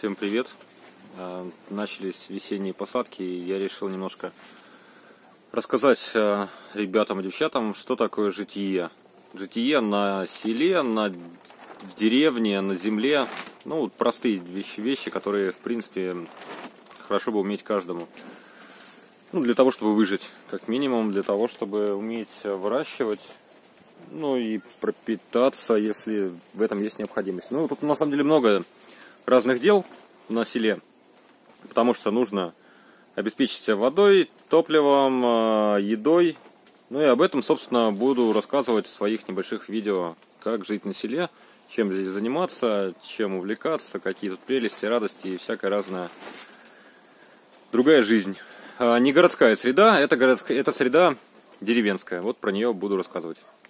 Всем привет! Начались весенние посадки, и я решил немножко рассказать ребятам и девчатам, что такое житие. Житие на селе, в деревне, на земле. Ну, вот простые вещи, которые, в принципе, хорошо бы уметь каждому. Ну, для того, чтобы выжить, как минимум, для того, чтобы уметь выращивать, ну и пропитаться, если в этом есть необходимость. Ну, тут на самом деле много разных дел на селе, потому что нужно обеспечить себя водой, топливом, едой. Ну и об этом, собственно, буду рассказывать в своих небольших видео, как жить на селе, чем здесь заниматься, чем увлекаться, какие тут прелести, радости и всякая разная другая жизнь. Не городская среда, это среда деревенская. Вот про нее буду рассказывать.